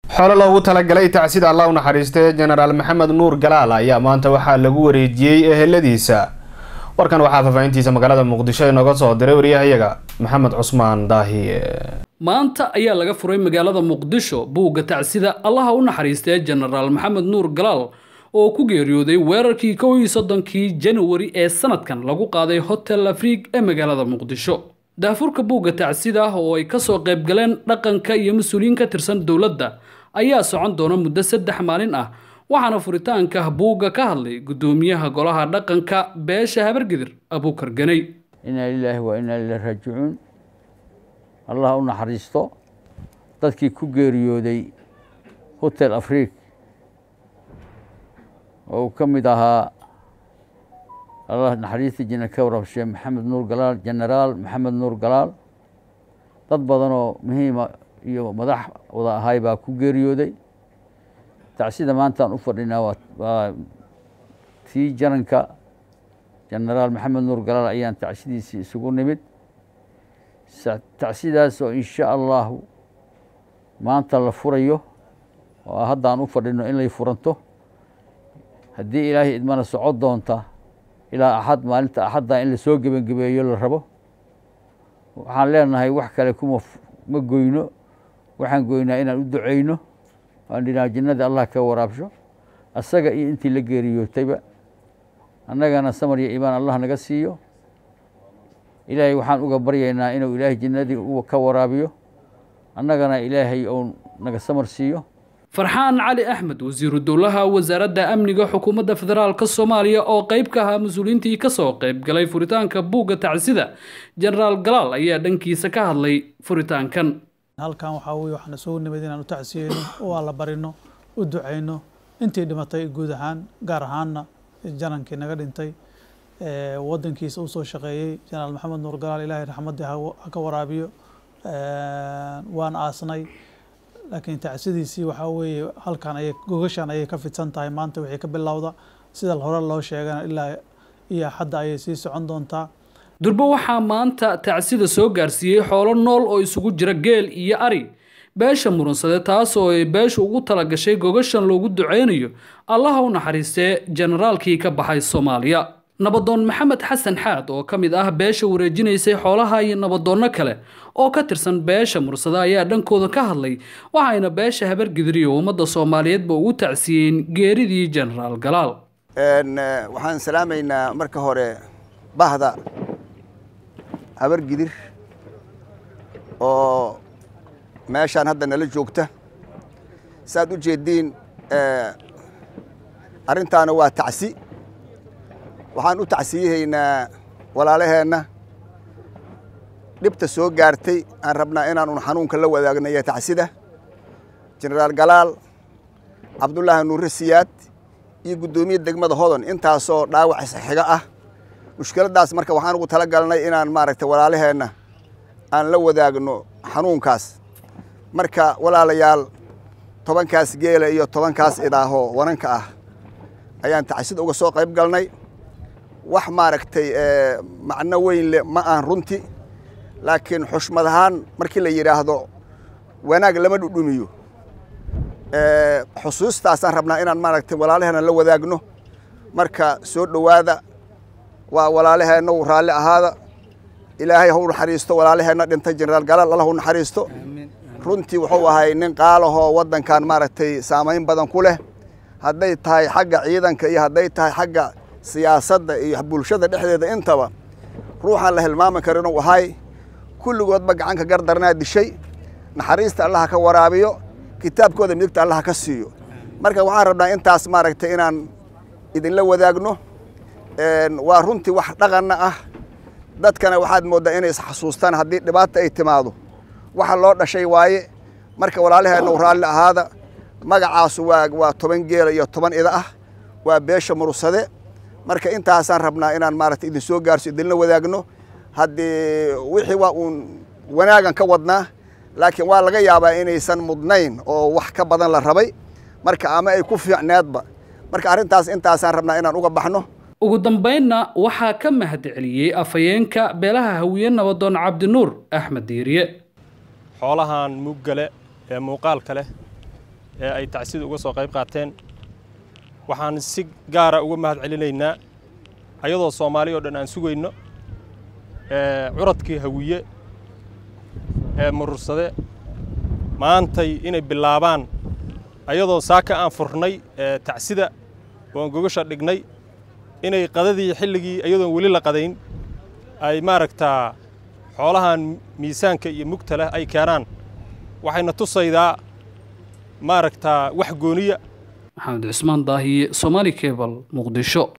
xoolo loogu talagalay Tacsida Allah u naxariistay Jeneral Maxamed Nuur Galaal ayaa maanta waxaa lagu wareejiyey Eheladiisa. warkan waxaa faafayntiisa magaalada Muqdisho inooga soo diray wariyahayaga Maxamed Cusmaan Daahiye. maanta ayaa laga furay magaalada Muqdisho buugga Tacsida Allah u naxariistay Jeneral Maxamed Nuur Galaal oo ku geeriyooday weerarkii 31 January ee sanadkan lagu qaaday Hotel Afrique ee magaalada Muqdisho. daafurka buugga Tacsida oo ay ka soo qayb galeen dhaqanka iyo mas'uuliyiin ka tirsan dawladda ayaa socon doona muddo 3 maalin ah waxaana furitaanka buugga ka hadlay gudoomiyaha golaha dhaqanka beesha habargidir Abuukar Ganay. inna lillahi wa inna ilayhi raaji'uun. Allah u naxariisto dadkii ku geeriyooday Hotel Afrique oo kamid ahaa الله نحريث جنكور الشيخ محمد نور جلال جنرال محمد نور جلال dad badan oo muhiim iyo madax wada ahay baa ku geeriyooday. Tacsida maanta aan u fadhinaa waa tii jaranka Jeneral Maxamed Nuur Galaal ayaan tacsidiisii isugu nimid. Tacsidaas oo insha Allah maanta la furayo oo hadda aan u fadhino in la furanto haddii Ilaahay idmana socod doonta ilaa axad maalinta axadda in la soo gabagabeeyo la rabo. waxaan leenahay wax kale kuma ma goyno waxaan goynaa inaan u duceyno aan dhinaca jannada Allah ka waraabsho asaga iyo intii la geeriyootayba annagana samar iyo iimaan Allah naga siiyo. Ilaahay waxaan uga baryaynaa inuu Ilaahay jannadii uu ka waraabiyo annagana Ilaahay uu naga samar siiyo. فرحان علي أحمد وزير الدولة وزارة أمنية حكومة فدرال كالصومالية أو قيب كها مسؤولين تي كسو قيب قلي فريتان كبوغة تعسيدة جنرال جلال أيا دنكي سكاه لي فريتان كان هل كان وحاوي وحنا سوون مدينة نتعسينه والله برينه ودعينه انتي دمتي جودهان قارهان جنان كي نقد انتي ودن كيس أوصو شقيي جنرال محمد نور جلال إلهي رحمة الله كورابيو وان آسناي لكن تعسيديسي waxa weeye halkan ay gogashan ay ka fidsan tahay maanta wixii ka bilowda sida hore loo sheegay ilaa iyo hadda ay sii socon doontaa. durbo waxa maanta tacsida soo gaarsiiyay xoolo nool oo isugu jira geel iyo ari beesha muransadee taas oo ay beesha ugu talagashay gogashan loogu duceynayo Allah u naxariistay generaalkii ka baxay Soomaaliya. nabadoon Maxamed Xasan Xaad oo kamid ah beesha wareejinaysay xoolaha iyo nabadoonno kale oo ka tirsan beesha mursada ayaa dhankooda ka hadlay waxayna beesha habargidir iyo ummadda Soomaaliyeed ba ugu tacsiyeen geeridii Jeneral Galaal. waxaan salaameynaa marka hore bahda habargidir oo meeshaan hadda nala joogta saad u jeediin arintaana waa tacsi waxaan u tacsiyeynaa walaalaheena dhibta soo gaartay aan rabnaa inaan xanuunka la wadaagnayo tacsida Jeneral Galaal Abdullah Nuur Siyaad iyo gudoomiye degmada Hodan intaasoo dhaawac saxiga ah mushkiladaas marka waxaan ugu talagalnay inaan maaragtay walaalaheena aan la wadaagno xanuunkaas marka walaalayaal 10kaas geela iyo 10kaas idaaho waranka ah ayaan tacsida uga soo qayb galnay. wax maaragtay macna weyn leh ma aan runti laakiin xushmadahan markii la yiraahdo wanaag lama dhudhumiyo xusuustaas aan rabnaa inaan maaragtay walaalaheena la wadaagno marka soo dhawaada waa walaalaheena oo raali ahaada Ilaahay ha u naxariisto walaalaheena dhintay Jeneral Galaal Allah u naxariisto runtii wuxuu ahay nin qaalaho wadankan maaragtay saameyn badan ku leh hadday tahay xagga ciidanka iyo hadday tahay xagga siyaasadda iyo bulshada dhexdeeda intaba ruuxan la hilmaami karin oo ahay kulligoodba gacanka gardarnaa dishay naxariista Allah ka waraabiyo kitaabkooda midigta Allah ka siiyo marka waxaan rabnaa intaas maaragtay inaan idin la wadaagno waa runtii wax dhaqan ah dadkana waxaad moodaa inay xasuustaan haddii dhibaato ay timaado waxa loo dhashay waaye marka walaalaheena raali ahaada magacaas waa 10 geel iyo 10 ida ah waa beesha mursade marka intaasaan rabnaa inaan maaragtay idin soo gaarsiyo idin la wadaagno haddii wixii waa uun wanaagan ka wadnaa laakiin waa laga yaabaa inaysan mudnayn oo wax ka badan la rabay marka ama ay ku fiicneedba marka arrintaas intaasaan rabnaa inaan uga baxno. ugu dambeynna waxaa ka mahadceliyay afayeenka beelaha hawiye nabadoon Cabdinuur Axmed Diiriye. xoolahan muggale ee muuqaalka leh ee ay tacsida uga soo qayb qaateen waxaan si gaara uga mahad celinaynaa ayadoo Soomaali oo dhan aan sugayno curadkii hawiye ee murursade maantay inay bilaabaan ayadoo saaka aan furnay tacsida oo gogasha dhignay inay qadadii xilligii ayadoo wali la qadayn ay maaragtaa xoolahan miisaanka iyo mugta leh ay keenaan waxayna tusaydaa maaragtaa wax gooniya maxamed cusmaan daahiye Somali Cable Muqdisho